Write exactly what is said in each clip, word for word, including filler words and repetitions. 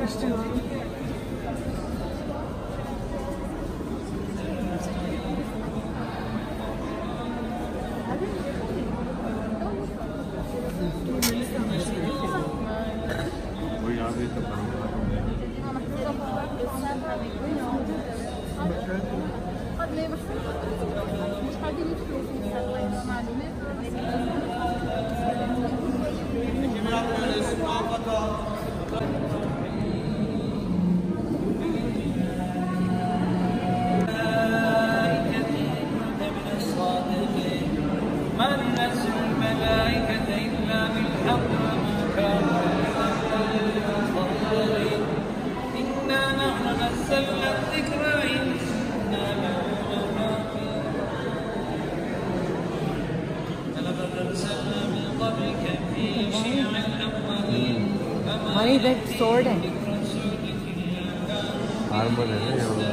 There's two of them. Why are they sorting? Armor है ना ये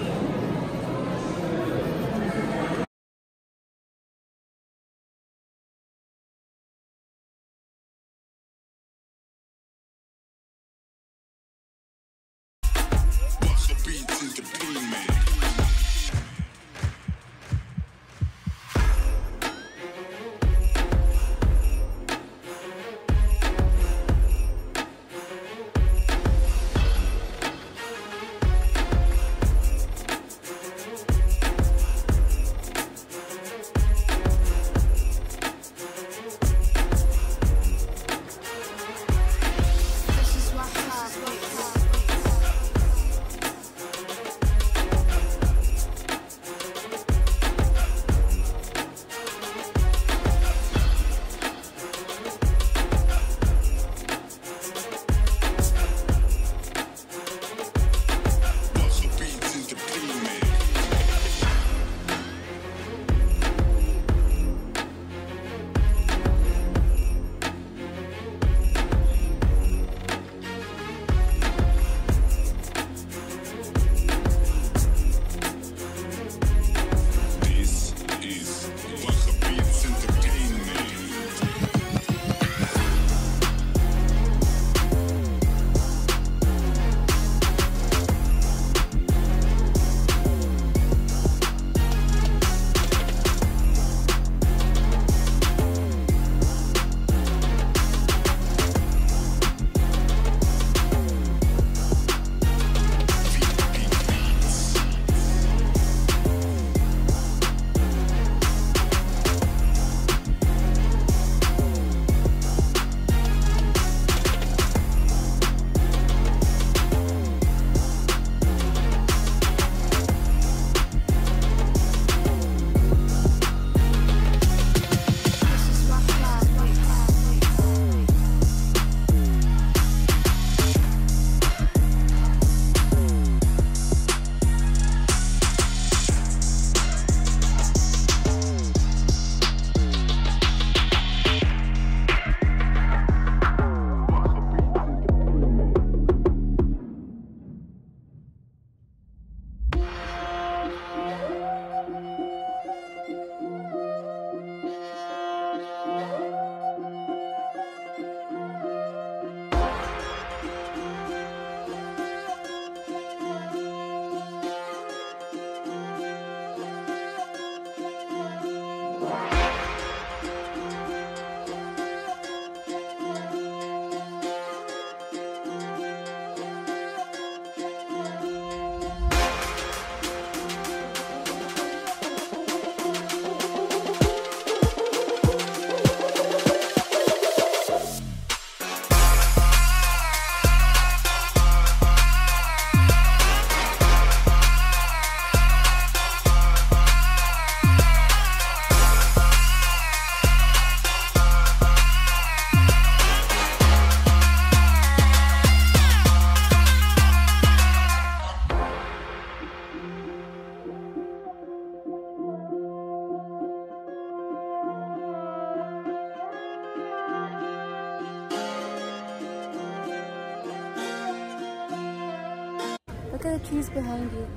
Look at the trees behind you.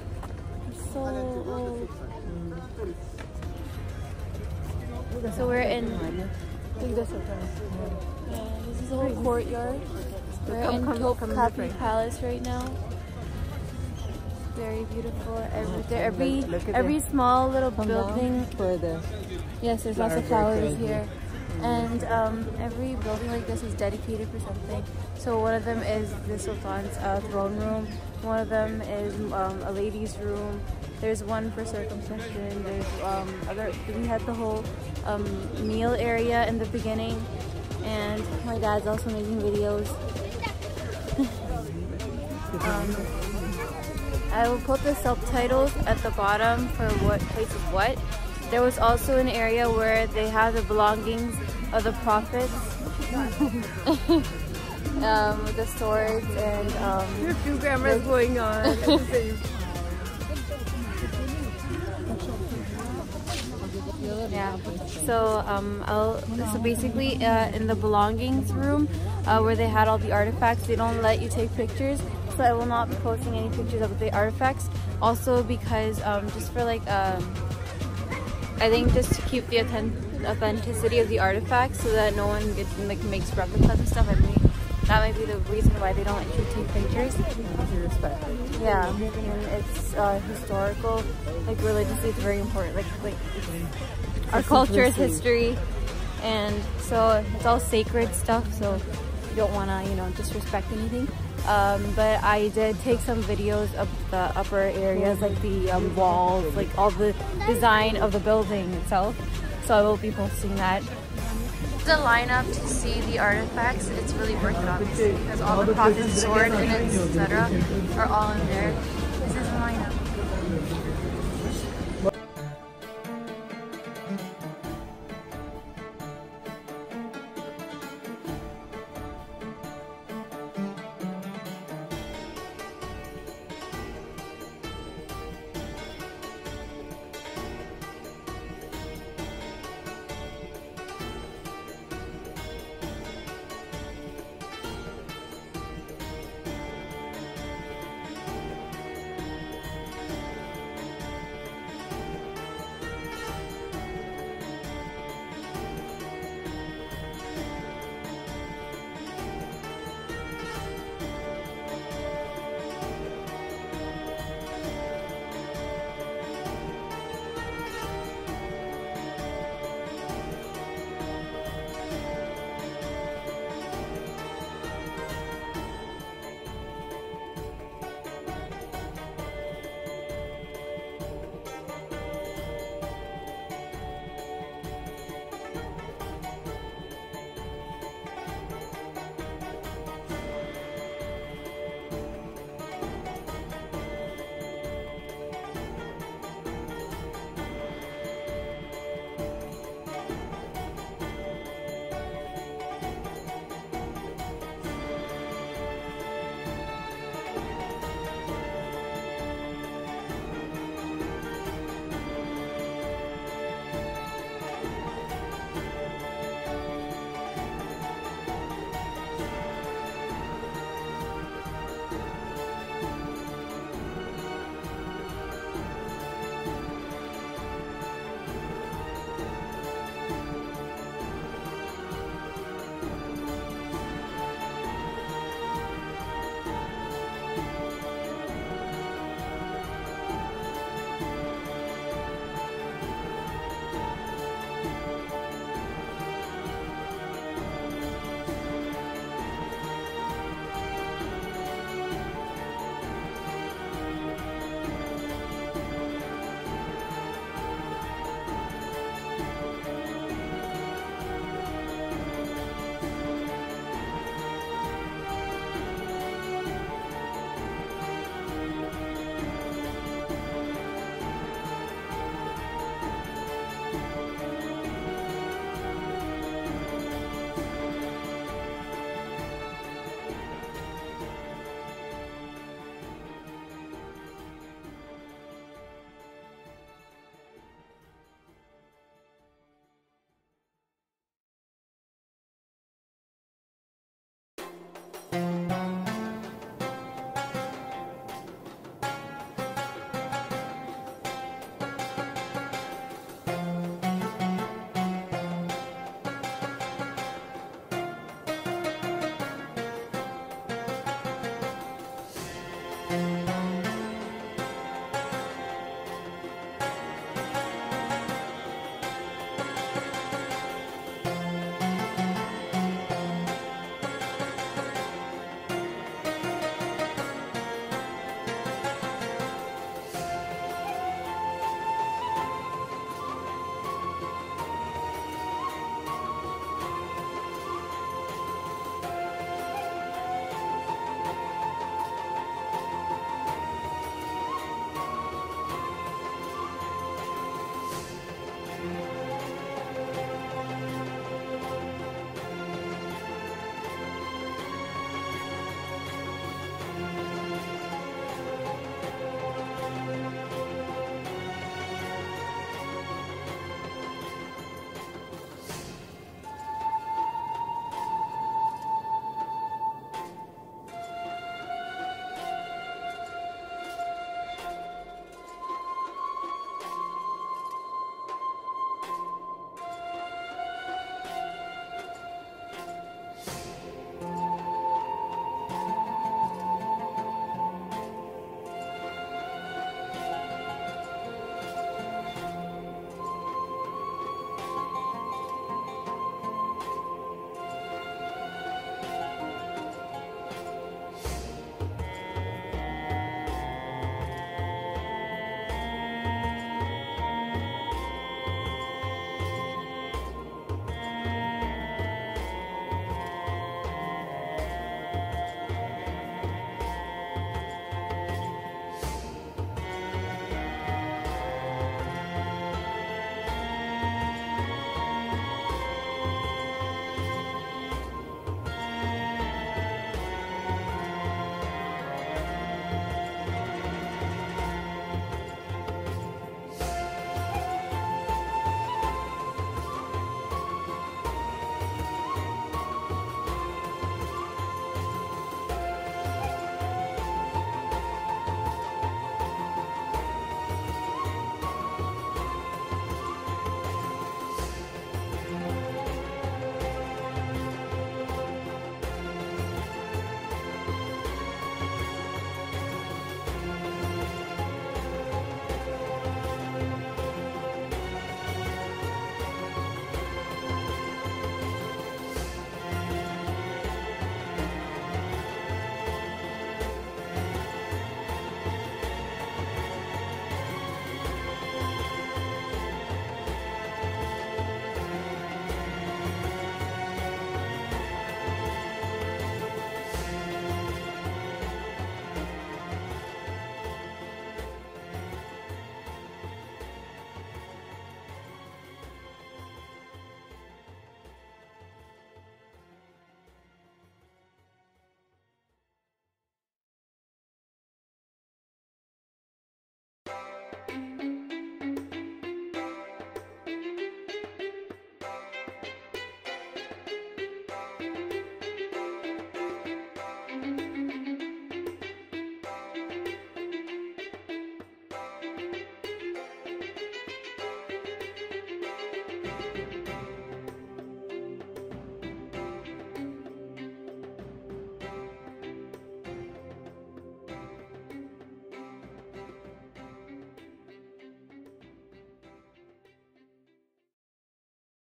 It's so old. So we're in. Yeah, this is a whole courtyard. We're come, in come, Topkapi Palace right now. Very beautiful. Every there, every, every small little building. Further. Yes, there's lots of flowers here. And um, every building like this is dedicated for something. So one of them is the Sultan's uh, throne room. One of them is um, a lady's room. There's one for circumcision. There's um, other. We had the whole um, meal area in the beginning, and my dad's also making videos. um, I will put the subtitles at the bottom for what place is what. There was also an area where they have the belongings of the prophets, um, with the swords and um, there are two cameras going on. Yeah. So um, I'll so basically uh, in the belongings room uh, where they had all the artifacts, they don't let you take pictures. So I will not be posting any pictures of the artifacts. Also because um, just for like um, I think just to keep the authenticity of the artifacts so that no one gets, like makes replicas and stuff. I mean, that might be the reason why they don't let you take pictures. Yeah, and it's uh, historical, like religiously, it's very important. Like like our culture is history, and so it's all sacred stuff. So you don't want to, you know, disrespect anything. Um, but I did take some videos of the upper areas, like the um, walls, like all the design of the building itself. So I will be posting that. The lineup to see the artifacts, it's really worth it obviously because all the prophet's sword and et cetera are all in there. This is the lineup.